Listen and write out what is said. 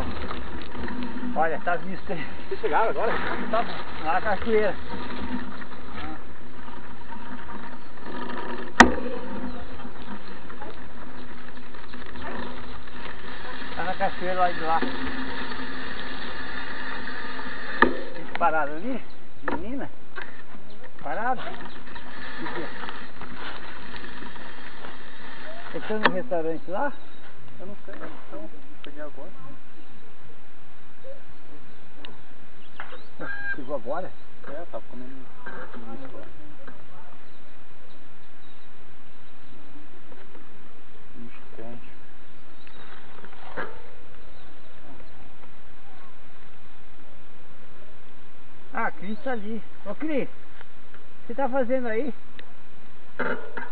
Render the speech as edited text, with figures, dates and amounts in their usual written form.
Olha, tá visto aí. Vocês chegaram agora? Tá lá na cachoeira. Tá na cachoeira lá de lá. Eles pararam ali, menina. Parado. Eles estão no restaurante lá? Eu não sei, então cheguei agora. Chegou agora? É, tava comendo isso lá. Bicho quente. Ah, Cris tá ali. Ô Cris, o que você tá fazendo aí?